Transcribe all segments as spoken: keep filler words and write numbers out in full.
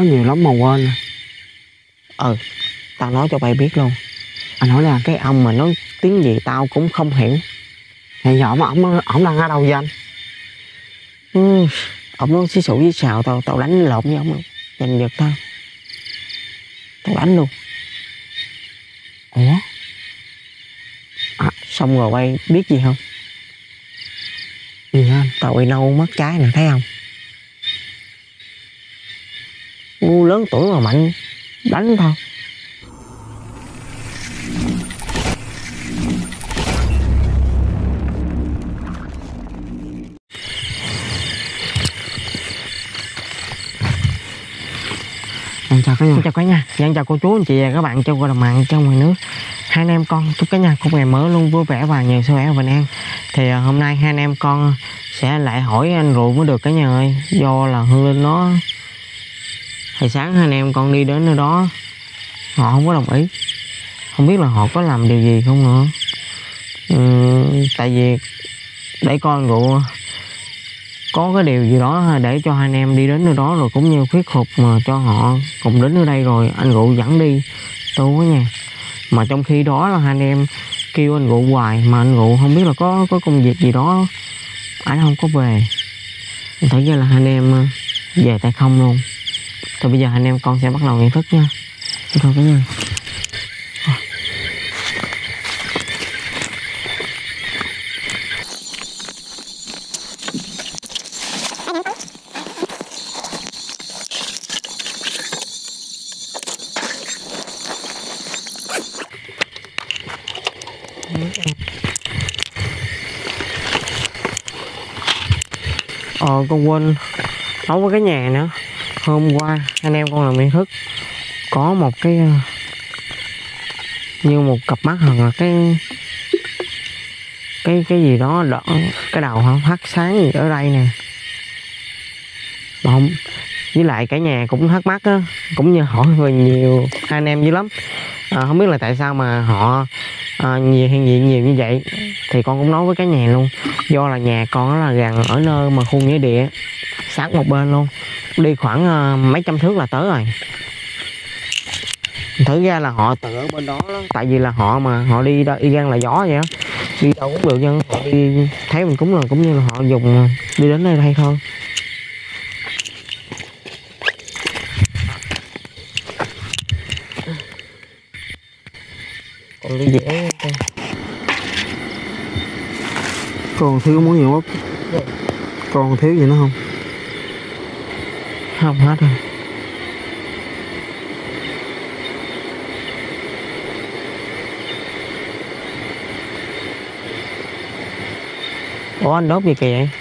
nhiều lắm mà quên. Ừ, tao nói cho bay biết luôn. Anh nói là cái ông mà nói tiếng gì tao cũng không hiểu. Hiện giờ mà ổng ổng đang ở đâu vậy anh? Ừ, ông nói xí xụ với xào tao, tao đánh lộn với ông luôn. Giành giật tao. Tao đánh luôn. Ủa? À, xong rồi bay biết gì không? Gì anh? Tao bị nâu mất trái nè, thấy không? Ngu lớn tuổi mà mạnh, đánh thôi. Em chào cả nhà. Chào cả nhà, dạ, chào cô chú anh chị và các bạn trong đồng mạng trong ngoài nước. Hai anh em con chúc cả nhà có ngày mới luôn vui vẻ và nhiều sức khỏe và bình an. Thì uh, hôm nay hai anh em con sẽ lại hỏi anh Rượu mới được cả nhà ơi. Do là Hương Linh nó hồi sáng hai anh em con đi đến nơi đó, họ không có đồng ý. Không biết là họ có làm điều gì không nữa. uhm, Tại vì để coi Rượu có cái điều gì đó để cho hai anh em đi đến nơi đó, rồi cũng như thuyết phục mà cho họ cùng đến nơi đây rồi anh Rượu dẫn đi tu á nha. Mà trong khi đó là hai anh em kêu anh Rượu hoài mà anh Rượu không biết là có có công việc gì đó anh không có về. Thật ra là hai anh em về tay không luôn. Thôi bây giờ hai anh em con sẽ bắt đầu nhận thức nha. Thôi cả nhà. Ờ con quên nói với cái nhà nữa. Hôm qua anh em con làm miễn thức có một cái như một cặp mắt hoặc là cái cái cái gì đó đỏ, cái đầu hả phát sáng gì ở đây nè. Mà không, với lại cả nhà cũng thắc mắc á, cũng như hỏi về nhiều hai anh em dữ lắm. À, không biết là tại sao mà họ à, nhiều hay nhiều nhiều như vậy. Thì con cũng nói với cái nhà luôn. Do là nhà con là gần ở nơi mà khu nghĩa địa sát một bên luôn, đi khoảng uh, mấy trăm thước là tới rồi. Thử ra là họ tự ở bên đó, đó tại vì là họ mà họ đi đâu y gan là gió vậy đó, đi đâu cũng được, nhưng họ đi thấy mình cũng là cũng như là họ dùng đi đến nơi đây thôi. Còn đi dễ con. Còn thiếu món gì không? Còn thiếu gì nữa không? Không hết rồi. Ủa anh đốt gì kỳ vậy?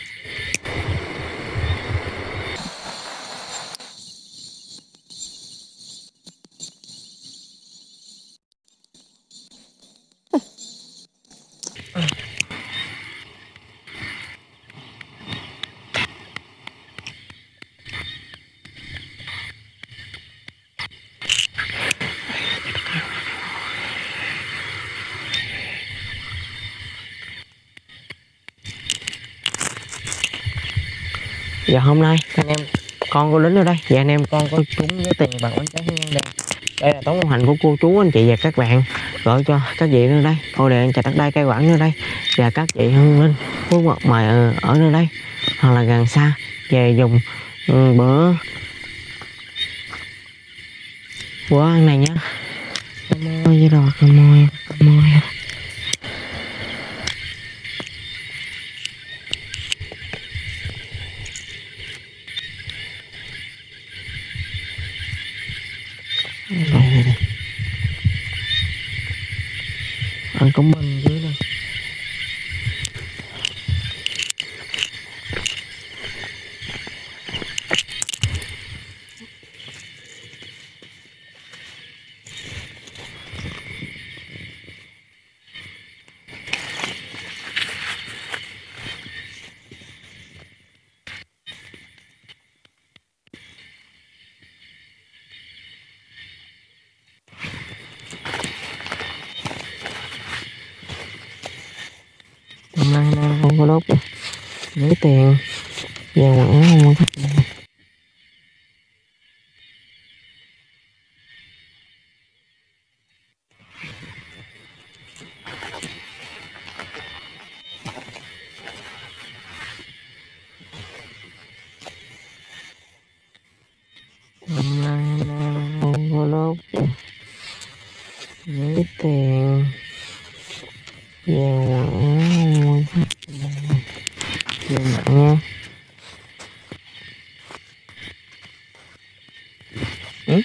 Dạ hôm nay anh em con có đến ở đây. Dạ anh em con có trúng với tiền bằng bánh trái nhân đây. Đây là tấm lòng hành của cô chú anh chị và các bạn gửi cho các vị nơi đây. Thôi để chặt đất đai cây quản nơi đây và các vị Hương Linh phước mật mà ở nơi đây hoặc là gần xa về dùng ừ, bữa bữa ăn này nhá. Nam mô Di Đà Phật, Nam mô Nam mô. Đây, đây. Anh cũng bên dưới đây. Hôm nay nó không có đốt lấy tiền và quảng không có thích. Lấy tiền về ngoại về nặng nha. Ừ?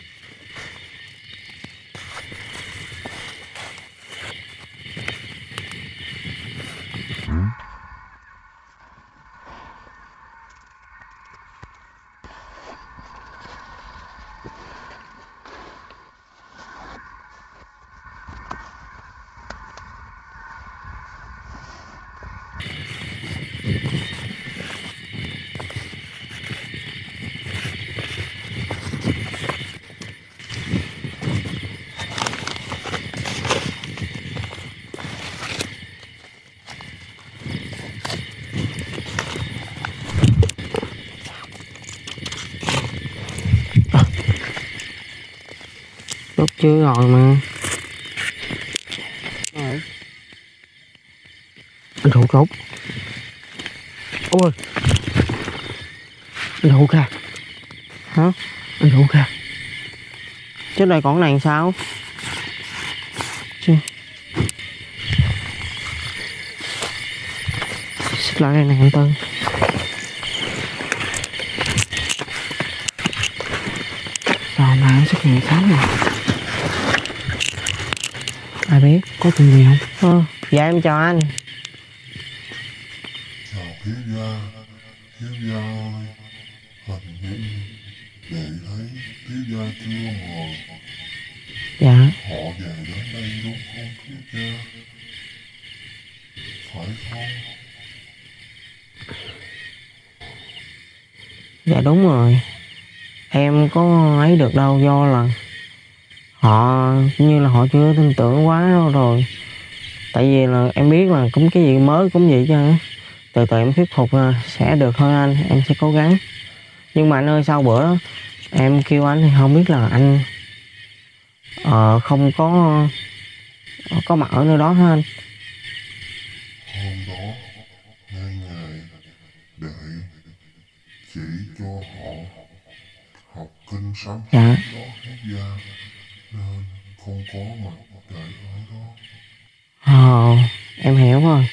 Lúc chưa rồi mà. Rồi. Anh thủ cốc. Ôi. Anh thủ kìa. Hả? Anh thủ kìa. Trước đây còn này sao? Chứ. Xích lại đây nè anh Tư. Sao mà anh xuất hiện sớm rồi? Ai biết, có chuyện gì không? Ờ, dạ em chào anh. Chào thiếu gia, thiếu gia ơi, hình như đệ thấy thiếu gia chưa mời. Dạ. Họ về đến đây đúng không thiếu gia? Phải không? Dạ đúng rồi. Em có ấy được đâu, do là họ như là họ chưa tin tưởng quá đâu rồi. Tại vì là em biết là cũng cái gì mới cũng vậy chứ. Từ từ em thuyết phục là sẽ được thôi anh, em sẽ cố gắng. Nhưng mà anh ơi, sau bữa đó em kêu anh thì không biết là anh ờ, không có có mặt ở nơi đó hả anh? Hôm đó, ngay ngày đệ chỉ cho họ học kinh sám Dạ. đó thiếu gia, nên không có mặt đệ ở đó. Ờ, em hiểu rồi.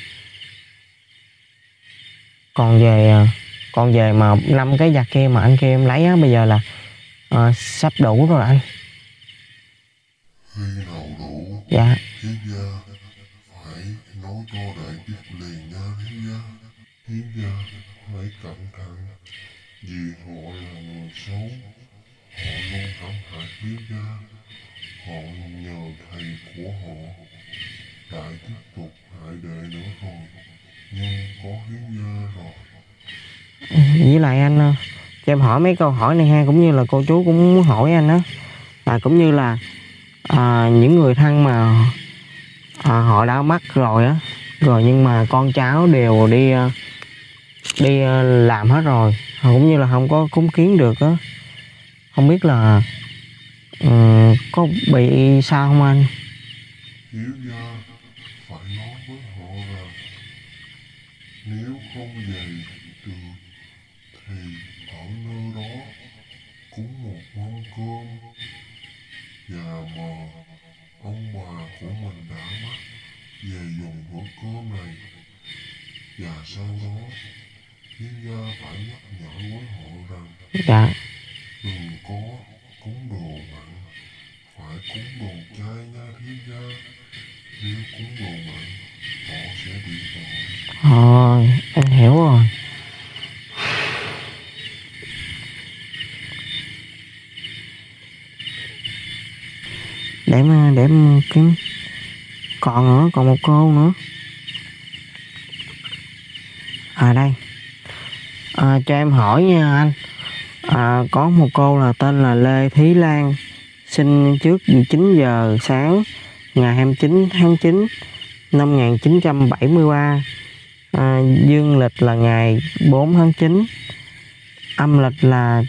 Còn về còn về mà năm cái giặt kia mà anh kia em lấy á, bây giờ là uh, sắp đủ rồi anh. Khi nào đủ, Dạ. thiếu gia phải nói cho đệ biết liền nha thiếu gia. Thiếu gia hãy cẩn thận, vì họ là người xấu. Họ luôn hãm hại thiếu gia. Họ nhờ thầy của họ lại tiếp tục hại đệ nữa rồi. Nhưng có thiếu gia rồi. Với lại anh cho em hỏi mấy câu hỏi này ha, cũng như là cô chú cũng muốn hỏi anh á, là cũng như là à, những người thân mà à, họ đã mắc rồi á, rồi nhưng mà con cháu đều đi đi làm hết rồi, cũng như là không có cúng kiến được á, không biết là um, có bị sao không anh? Thiếu gia phải nói với họ rằng nếu không về được thì ở nơi đó cúng một mâm cơm, và mà ông bà của mình đã mất về dùng bữa cơm này. Và sau đó thiếu gia phải nhắc nhở với họ rằng Dạ. đừng có cúng đồ mặn, phải cúng đồ chay nha thiếu gia. Nếu cúng đồ mặn họ sẽ bị tội. Ờ, em hiểu rồi. Để mà để mà kiếm còn nữa, còn một cô nữa. À đây. À, cho em hỏi nha anh. À, có một cô là tên là Lê Thí Lan, sinh trước chín giờ sáng ngày hai mươi chín tháng chín năm một nghìn chín trăm bảy mươi ba. À, dương lịch là ngày bốn tháng chín, âm lịch là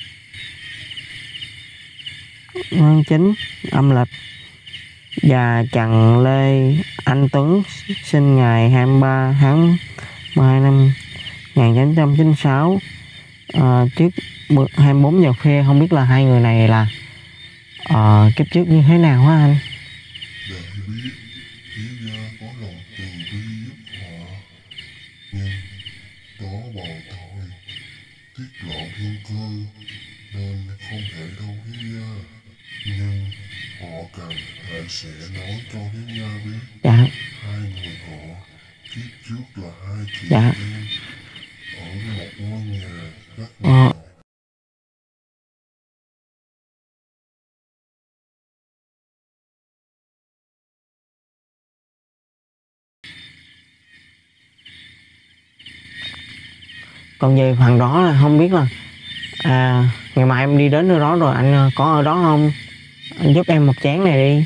tháng chín âm lịch. Và Trần Lê Anh Tuấn, sinh ngày hai mươi ba tháng mười hai năm một nghìn chín trăm chín mươi sáu, à, trước hai mươi bốn giờ khuya. Không biết là hai người này là uh, kiếp trước như thế nào hả anh? biết thiếu gia có lòng từ bi giúp họ, nhưng đó bầu thôi, tiết lộ thiên cơ nên không thể đâu thiếu gia. Nhưng họ cần hãy sẽ nói cho thiếu gia biết. Dạ. Hai người họ kiếp trước là hai chị Dạ. em ở một ngôi nhà rất Ờ. nghèo. Còn về phần đó là không biết là à, ngày mai em đi đến nơi đó rồi anh có ở đó không? Anh giúp em một chén này đi.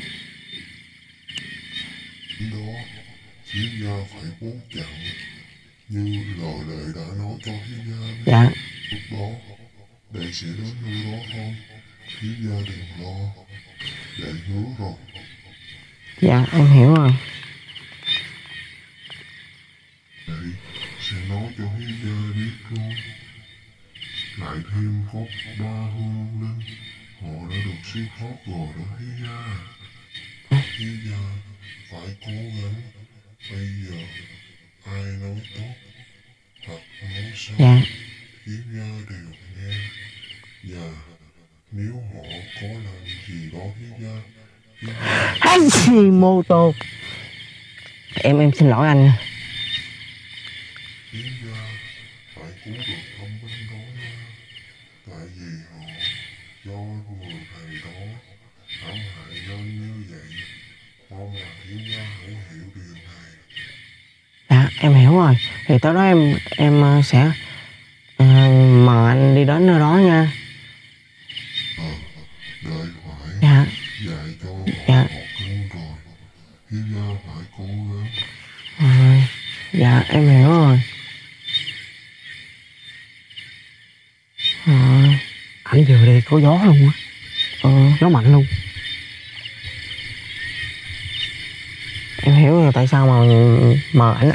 Đó, thiếu gia phải bố chặn như lời lệ đã nói cho thiếu gia biết. Dạ. Lúc đó, đệ sẽ đến nơi đó thôi. Thiếu gia đừng lo, đệ hứa rồi. Dạ em hiểu rồi. Đệ sẽ nói cho thiếu gia biết thôi. Lại thêm có ba hương linh, họ đã được siêu thoát rồi đó thiếu gia. Thiếu gia phải cố gắng. Bây giờ ai nói tốt hoặc nói xấu, Dạ. thiếu gia đều nghe. Và nếu họ có làm gì đó thiếu gia, thiếu gia Hashimoto. Em em xin lỗi anh. thiếu gia phải cứu được thông minh đó nha. Tại vì họ do người thầy đó hãm hại nên như vậy. Mong là thiếu gia hãy hiểu điều này. Dạ em hiểu rồi. Thì tới đó em em ờ, sẽ ờ, mời anh đi đến nơi đó nha. Ờ, đợi phải Dạ. dạy cho họ Dạ. học luôn rồi. Thiếu gia phải cố gắng. Rồi. Dạ em hiểu rồi. Rồi. Ảnh vừa đi có gió luôn á. Ờ, Gió mạnh luôn. em hiểu rồi tại sao mà mời ảnh.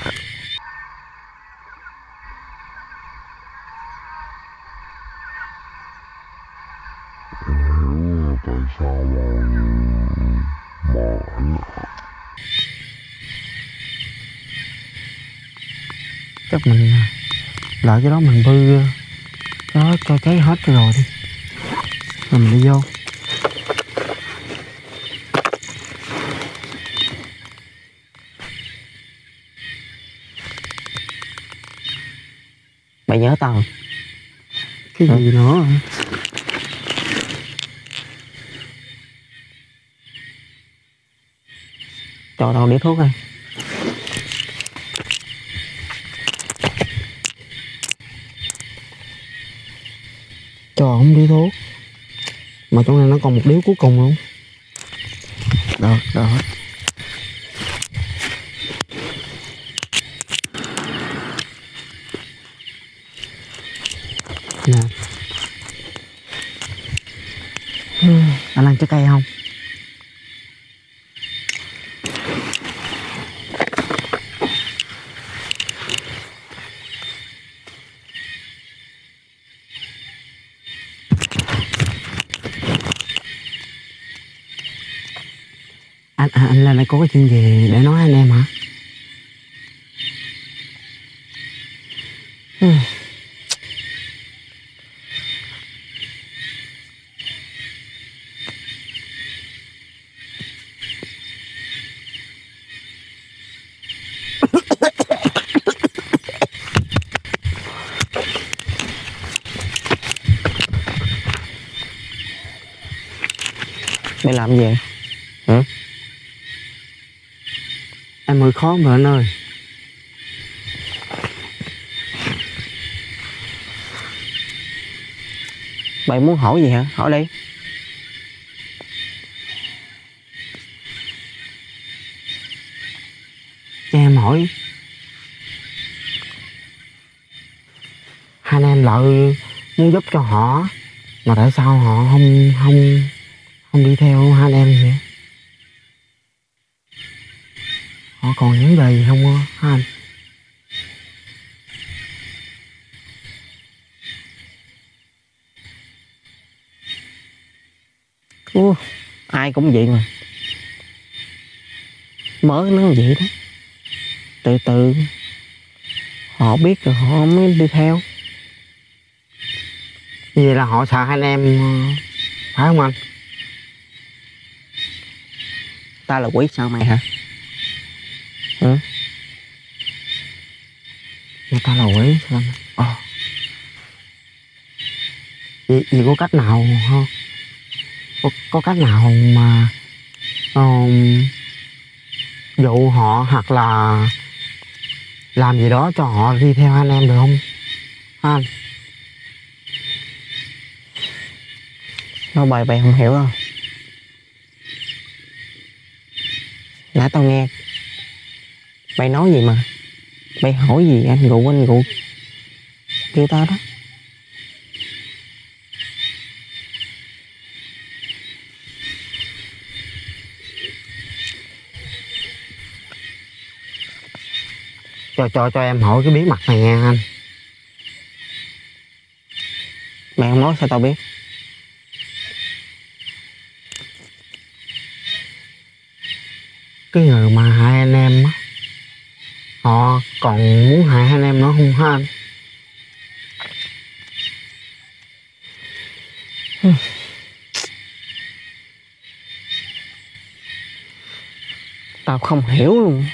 Hiểu tại sao mà mà anh Chắc mình lại cái đó mình bư cái đó cho cháy hết rồi đi. Rồi mình đi vô. Mày nhớ tao. Cái gì nữa? Cho tao điếu thuốc đây. Cho không đi thuốc. Mà trong này nó còn một điếu cuối cùng luôn. Được, được. Nè. Anh ăn trái cây không? Anh, anh, anh lên đây có cái chuyện gì để nói anh em hả? Ừ. Mày làm gì vậy? Hả? Em hơi khó mà anh ơi. Mày muốn hỏi gì hả? Hỏi đi. Cho em hỏi. Hai anh em lợi muốn giúp cho họ, mà tại sao họ không không không đi theo hai anh em vậy? Họ còn vấn đề gì không hả anh? Ủa, ai cũng vậy mà. Mớ nó vậy đó. Từ từ họ biết rồi họ mới đi theo. Vậy là họ sợ hai anh em phải không anh? Ta là quỷ sợ mày hả? Ừ. Người ta là quỷ sao anh? Ờ. Vậy, vậy có cách nào không? Có, có cách nào mà um, dụ họ hoặc là làm gì đó cho họ đi theo anh em được không anh? Nói bài bày không hiểu không? Nãy tao nghe mày nói gì mà mày hỏi gì anh Gụ anh Gụ kêu tao đó. Cho cho cho em hỏi cái bí mật này nha anh. Mày không nói sao tao biết? Cái người mà hai anh em á, họ còn muốn hại hai anh em nữa không hả anh? Tao không hiểu luôn.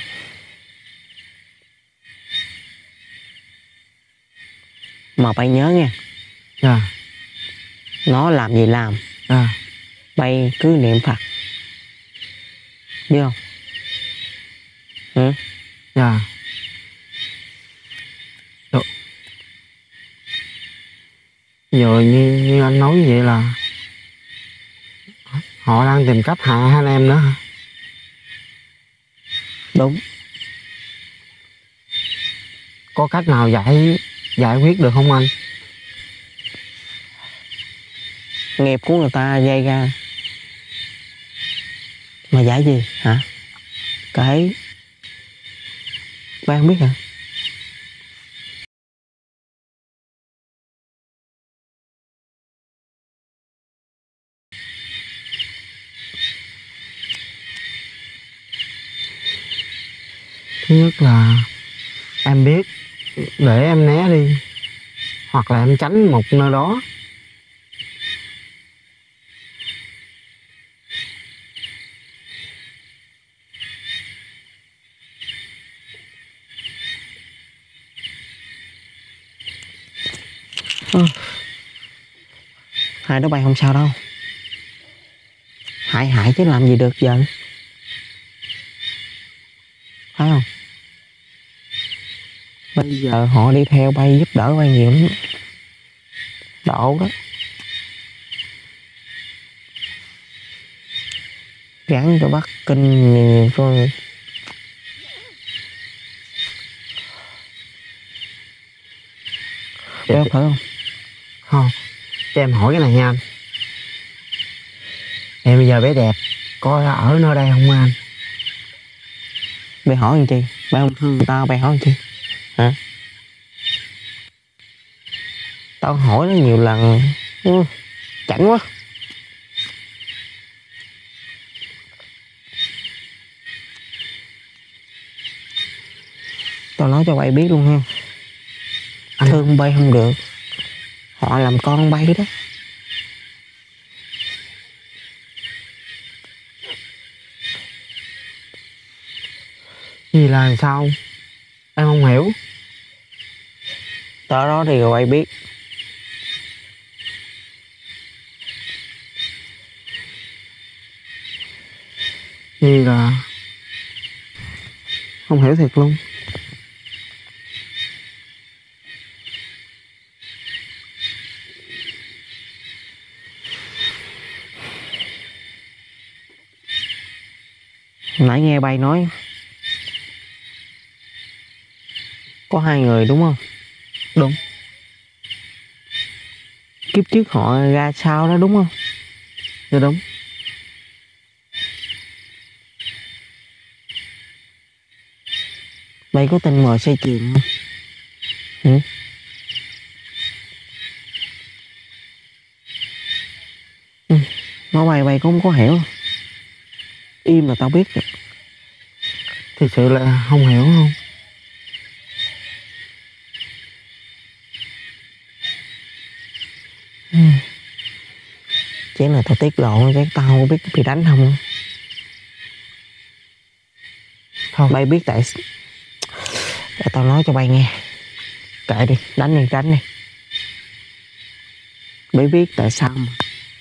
Mà phải nhớ nha. Dạ. Nó làm gì làm. Dạ. Bay cứ niệm Phật. Biết không? Ừ. Dạ. Rồi. Giờ như, như anh nói vậy là họ đang tìm cách hại hai anh em nữa hả? Đúng. Có cách nào giải giải quyết được không anh? Nghiệp của người ta gây ra mà giải gì hả? Cái ba không biết hả? Thứ nhất là em biết để em né đi, hoặc là em tránh một nơi đó. Ừ. Hai đứa bay không sao đâu. Hại hại chứ làm gì được giờ. Phải không? Bây giờ họ đi theo bay giúp đỡ bay nhiều lắm. Độ đó. Gắn cho Bắc Kinh nhiều coi. Có phải không? Không. Cho em hỏi cái này nha anh. Em bây giờ bé đẹp có ở nơi đây không anh? Bay hỏi làm chi? Bay không thương tao bay hỏi làm chi? Hả? Tao hỏi nó nhiều lần. Ừ, chảnh quá. Tao nói cho bay biết luôn ha. Anh thương bay không được. Họ làm con bay đó. Gì là sao? Em không hiểu. Tới đó thì rồi bay biết. Gì là không hiểu thiệt luôn. Nãy nghe bay nói có hai người đúng không? Đúng. Kiếp trước họ ra sao đó đúng không? Dạ đúng. Bay có tin mờ say chìm không? Ừ? Ừ. Nói bay bay cũng không có hiểu. Im là tao biết rồi. Thì sự là không hiểu không? Ừ. Chén này tao tiết lộ, chén tao không biết bị đánh không. Thôi Bay biết tại để tao nói cho bay nghe. Kệ đi, đánh đi, đánh đi. Bay biết tại sao mà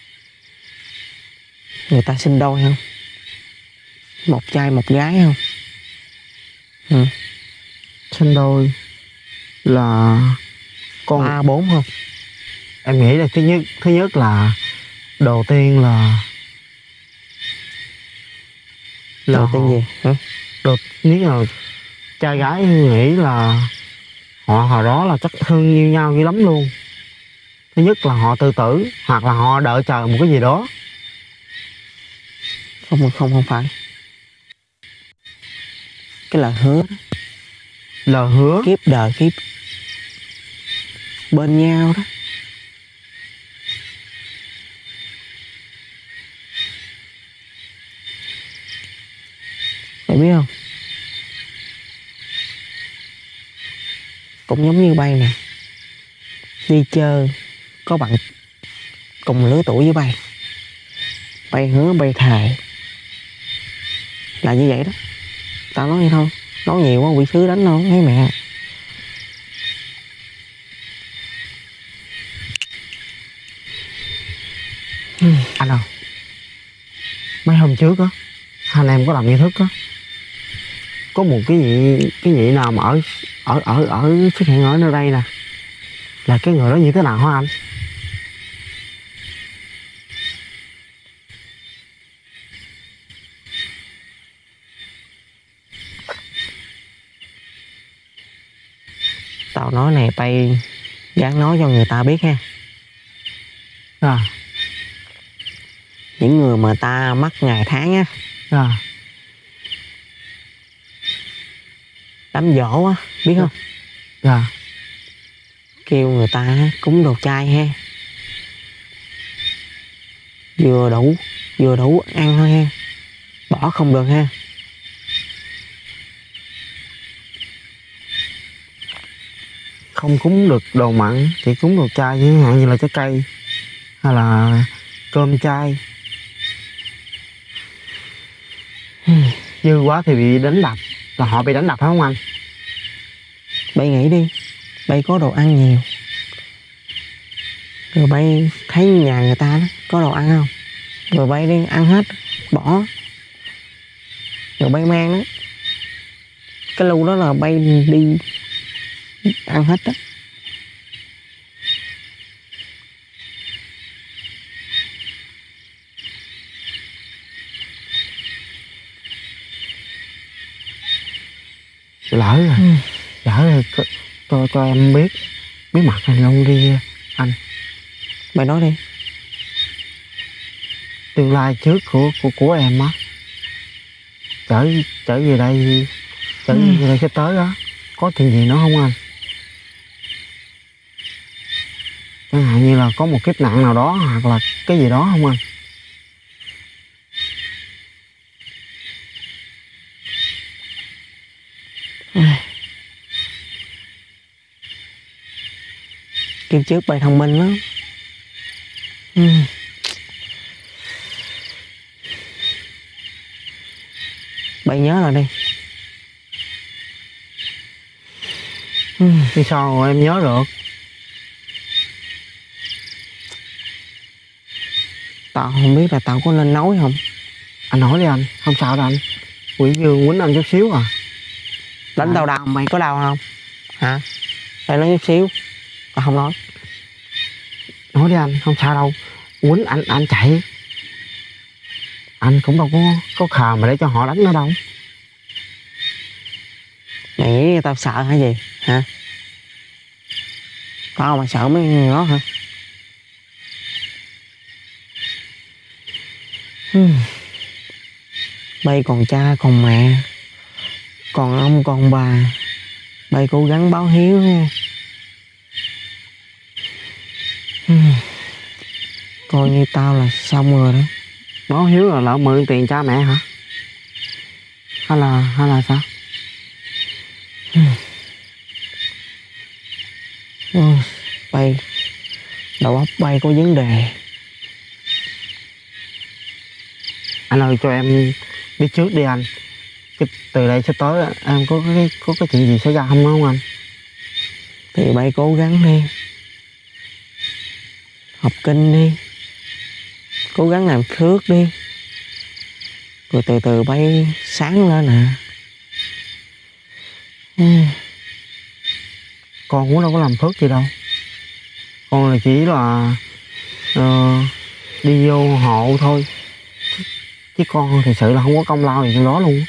người ta sinh đôi không? Một trai một gái không? Ừ. sinh đôi là con Ba bốn không? em nghĩ là thứ nhất thứ nhất là đầu tiên là là Đầu tiên gì? Hả? đầu nhất là trai gái nghĩ là họ hồi đó là chắc thương yêu nhau dữ lắm luôn. Thứ nhất là họ tự tử hoặc là họ đợi chờ một cái gì đó. Không không không phải. Cái lời hứa đó, Lời hứa kiếp đời kiếp bên nhau đó. Mày biết không? Cũng giống như bay nè, đi chơi có bạn cùng lứa tuổi với bay, bay hứa bay thề là như vậy đó. Tao nói vậy thôi, nói nhiều quá quỷ sứ đánh đâu thấy mẹ. Anh ơi, mấy hôm trước á hai anh em có làm nghi thức á, có một cái gì cái gì nào mà ở ở ở ở xuất hiện ở nơi đây nè, là cái người đó như thế nào hả anh? Tao nói này bay dám nói cho người ta biết ha. À, Những người mà ta mắc ngày tháng á, à, đám dỗ á, biết không? dạ, Kêu người ta cúng đồ chay ha, vừa đủ vừa đủ ăn thôi ha, bỏ không được ha. không cúng được đồ mặn, chỉ cúng đồ chay, chẳng hạn như là trái cây hay là cơm chay. Dư quá thì bị đánh đập, là họ bị đánh đập phải không anh? Bay nghĩ đi, bay có đồ ăn nhiều, rồi bay thấy nhà người ta đó có đồ ăn không, rồi bay đi ăn hết bỏ, rồi bay mang đó, cái lu đó là bay đi ăn hết đó. Lỡ rồi, Ừ. lỡ rồi, cho, cho, cho em biết bí mật này luôn đi anh. Bay nói đi. Tương lai trước của của của em á, trở trở về đây, trở Ừ. về đây sắp tới đó, có chuyện gì nữa không anh? Chẳng hạn như là có một kiếp nạn nào đó hoặc là cái gì đó không anh? Kiếp trước bay thông minh lắm. Ừ. Bay nhớ lại đi. Ừ. Vì sao em nhớ được? Tao không biết là tao có nên nói không. Anh nói đi anh, không sao đâu anh. Quỷ Dương quýnh anh chút xíu à. Đánh À. tao đau mày có đau không hả? Tao nói chút xíu tao không nói. Nói đi anh, không sao đâu. Quýnh anh anh chạy. Anh cũng đâu có có khờ mà để cho họ đánh nữa đâu. Mày nghĩ tao sợ hả gì hả? Tao mà sợ mấy người đó hả? Hmm. Bay còn cha còn mẹ, còn ông còn bà, bay cố gắng báo hiếu nha. Hmm. Coi như tao là xong rồi đó. Báo hiếu là lỡ mượn tiền cha mẹ hả? hay là hay là sao? Ôi, bay đầu óc bay có vấn đề. Anh ơi cho em đi trước đi anh. Cái, từ đây sắp tới em có cái có cái chuyện gì xảy ra không không anh? Thì bay cố gắng đi, học kinh đi, cố gắng làm phước đi, rồi từ từ bay sáng lên nè. Ừ. Con cũng đâu có làm phước gì đâu. Con là chỉ là uh, đi vô hộ thôi. Chứ, chứ con thật sự là không có công lao gì trong đó luôn.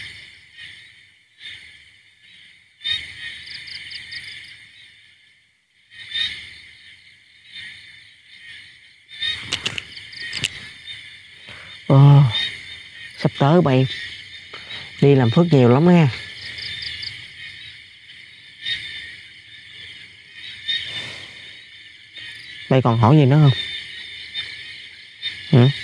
Ờ, sắp tới bay đi làm phước nhiều lắm nha. Bay còn hỏi gì nữa không? Ừ?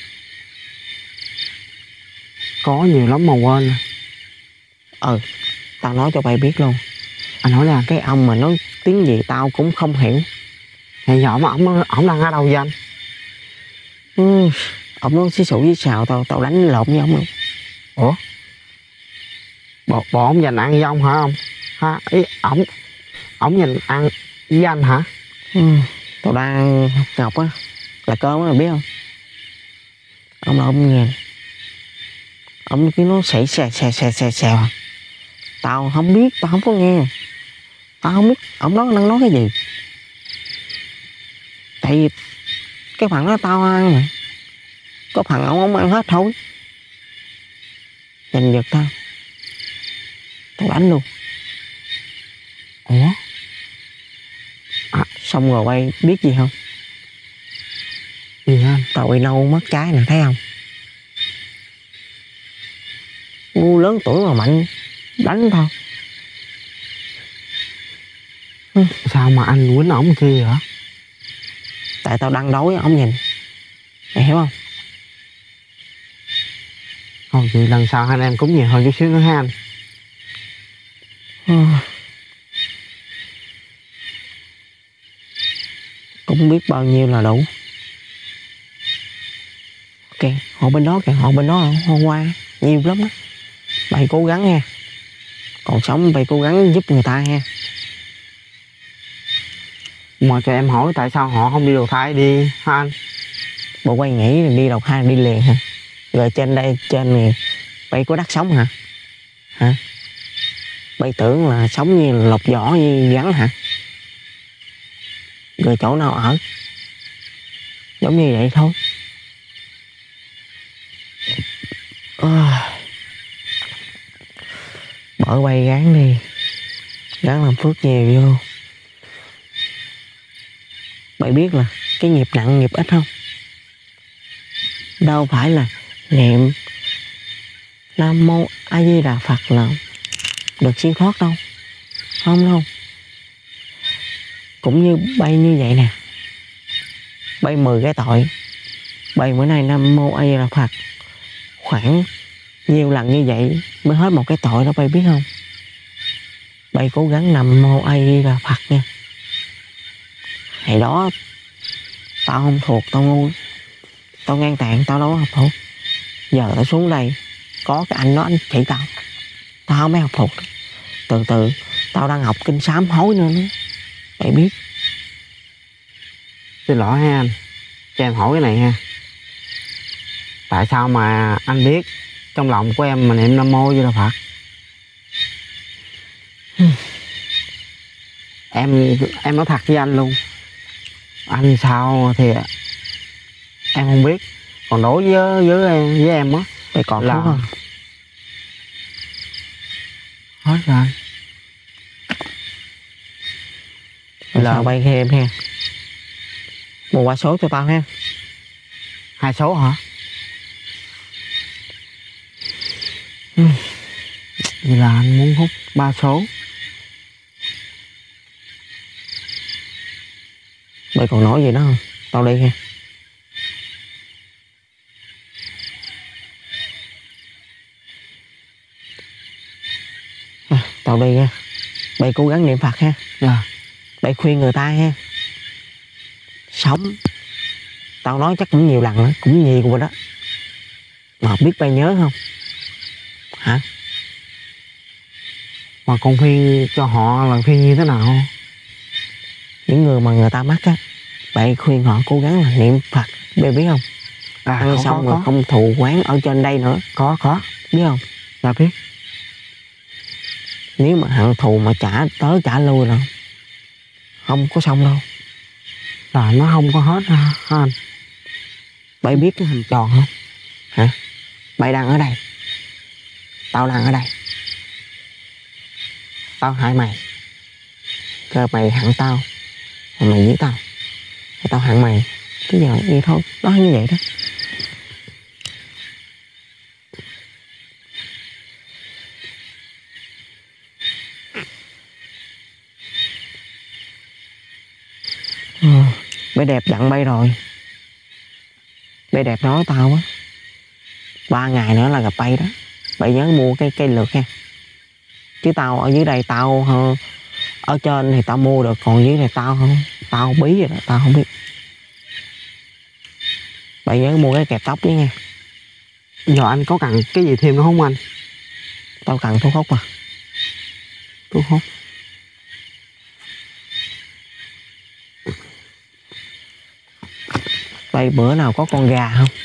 Có nhiều lắm mà quên. Ừ, tao nói cho bay biết luôn. Anh hỏi là Cái ông mà nói tiếng gì tao cũng không hiểu. hiện giờ mà ổng ổng đang ở đâu vậy anh? Ừ, ông nói xí xụ với xào tao tao đánh lộn với ông luôn. Ủa? Bộ, bộ ổng dành ăn với ông hả ông? Ha, ý ổng ổng dành ăn với anh hả? Ừ, tao đang học á, là cơm á, mày biết không? Ông là ông nghe, ông cứ nói xảy xè xè xè xè xè. Tao không biết, tao không có nghe, tao không biết ông nói đang nói cái gì. Tại vì cái phần đó tao ăn mà, có phần ông không ăn hết thôi. Giành giật tao, tao đánh luôn. Ủa? À, xong rồi bay biết gì không? Gì anh? Tao bị nâu mất trái nè, thấy không? Ngu lớn tuổi mà mạnh đánh tao. Ừ. Sao mà anh quýnh ổng chi vậy? Tại tao đang đói ông nhìn, mày hiểu không? Thôi vậy lần sau hai anh em cũng nhiều hơn chút xíu nữa ha anh. Ừ. Cũng biết bao nhiêu là đủ. Ok, họ bên đó kìa, họ bên đó hôm qua nhiều lắm đó. Bày cố gắng nha, còn sống bày cố gắng giúp người ta nha. Mà cho em hỏi tại sao họ không đi đầu thai đi ha anh? Bộ quay nghĩ là đi đầu thai đi liền hả? Rồi trên đây trên này bay có đất sống hả? Hả? Bay tưởng là sống như lột vỏ như rắn hả? Rồi chỗ nào ở giống như vậy thôi. À, bỏ bay gán đi, gán làm phước nhiều vô. Bạn biết là cái nghiệp nặng nghiệp ít không? Đâu phải là niệm Nam Mô A Di Đà Phật là được siêu thoát đâu. Không đâu. Cũng như bay như vậy nè, bay mười cái tội, bay bữa nay Nam Mô A Di Đà Phật khoảng nhiều lần như vậy mới hết một cái tội đó, bay biết không? Bay cố gắng Nam Mô A Di Đà Phật nha. Ngày đó tao không thuộc, tao ngu, tao ngang tàn, tao đâu có học thuộc. Giờ tao xuống đây có cái anh đó anh chỉ tao, tao không mới học thuộc. Từ từ tao đang học kinh sám hối nữa đó, mày biết. Xin lỗi ha anh, cho em hỏi cái này ha. Tại sao mà anh biết trong lòng của em mà niệm Nam Mô Di Đà Phật? em em nói thật với anh luôn, anh sao thì em không biết. Còn đối với với em với em á, Mày còn là thuốc không? hết rồi anh. Là bay thêm ha, một quả số cho tao ha. Hai số hả? Ừ. Vậy là anh muốn hút ba số. Mày còn nói gì đó không? Tao đi ha. tao đi ha, bay cố gắng niệm Phật ha. Dạ. Bay khuyên người ta ha, sống. Tao nói chắc cũng nhiều lần đó, cũng nhiều rồi đó, mà không biết bay nhớ không hả? Mà con khuyên cho họ là khuyên như thế nào? Những người mà người ta mắc á, bay khuyên họ cố gắng là niệm Phật, bay biết không? À, Ăn có, xong có, rồi có. không thù quán ở trên đây nữa, Có, có. biết không? Dạ biết. Nếu mà hận thù mà trả tới trả lui là không có xong đâu. Là nó không có hết ha anh. Bay biết cái hình tròn không hả? Bay đang ở đây, tao đang ở đây, tao hại mày, cơ mày hận tao, rồi mày giết tao, rồi tao hận mày, cái giờ vậy thôi, đó như vậy đó. Ừ, bay đẹp dặn bay rồi, bay đẹp nói tao á, ba ngày nữa là gặp bay đó, bay nhớ mua cái cây lược nha, chứ tao ở dưới đây tao ở trên thì tao mua được, còn dưới này tao không, tao bí rồi đó, tao không biết. Bay nhớ mua cái kẹp tóc với nha. Giờ anh có cần cái gì thêm nữa không anh? Tao cần thuốc hút à. Thuốc hút. Bay bữa nào có con gà không?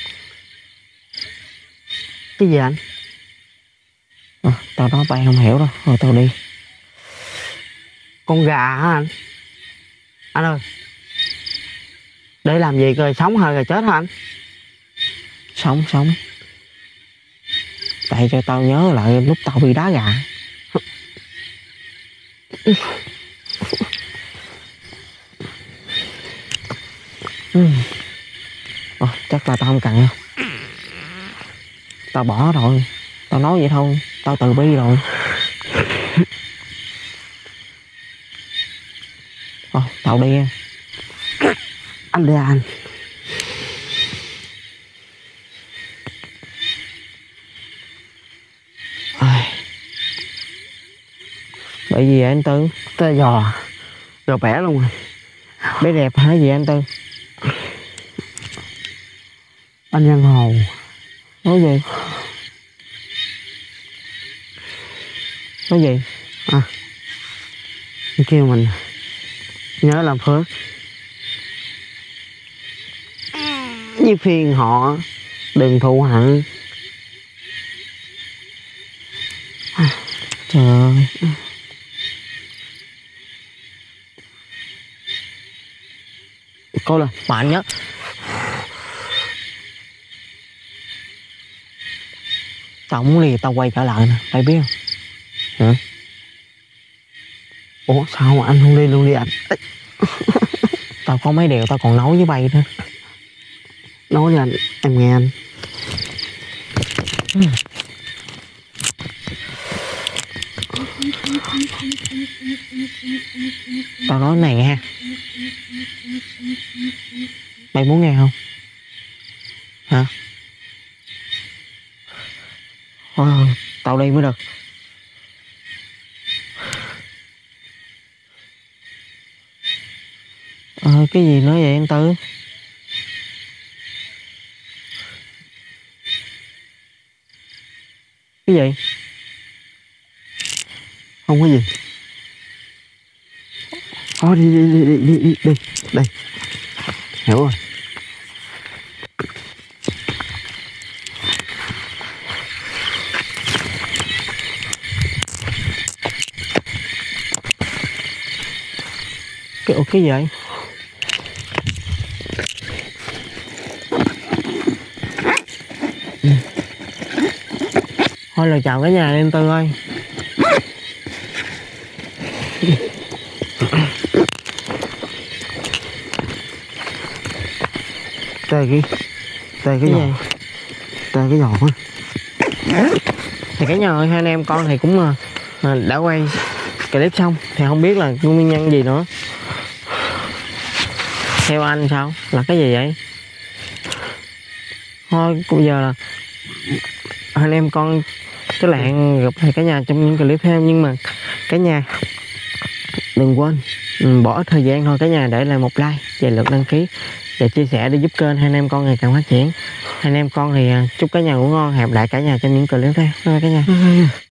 Cái gì anh? À, tao nói bay không hiểu đâu, thôi tao đi. Con gà hả anh? Anh ơi, để làm gì cơ, sống hay là chết hả anh? Sống sống. Tại cho tao nhớ lại lúc tao bị đá gà. Ừ. Ờ, chắc là tao không cần đâu. Tao bỏ rồi, tao nói vậy thôi, tao từ bi rồi. Ờ, tao đi nha. Anh đi anh. Bởi vì anh Tư Tới giò Giò bẻ luôn rồi. bé đẹp hả gì anh Tư? Anh Văn Hồ Nói gì? Nói gì? À, anh kêu mình nhớ làm phước với phiền họ, đừng thù hận. Trời ơi. Cố lên. Mạnh nhất. Tao muốn đi tao quay trở lại nè, mày biết không? Hả? Ủa sao mà anh không đi luôn đi anh? Ê, Tao có mấy điều tao còn nói với bay nữa. nói đi anh, em nghe anh. Ừ. Tao nói này nghe. Mày muốn nghe không? Hả? Thôi, tao đi mới được. Ờ, cái gì nói vậy anh Tư? Cái gì? Không có gì. Thôi đi đi đi đi đi đi đi. Hiểu rồi. Cái, cái gì vậy? Ừ. Thôi là chào cả nhà đi anh Tư ơi. Tê cái Tê cái Cái giò gì? Tê cái giò quá. Thì cả nhà ơi, hai anh em con thì cũng uh, đã quay clip xong, thì không biết là nguyên nhân gì nữa. Theo anh sao? Là cái gì vậy? Thôi bây giờ là anh em con Tức là hẹn gặp lại cả nhà trong những clip theo. Nhưng mà cả nhà đừng quên ừ, bỏ ít thời gian thôi cả nhà để lại một like và lượt đăng ký và chia sẻ để giúp kênh hai anh em con ngày càng phát triển. Hai anh em con thì à, chúc cả nhà ngủ ngon, hẹn gặp lại cả nhà trong những clip theo. Bye bye cả nhà.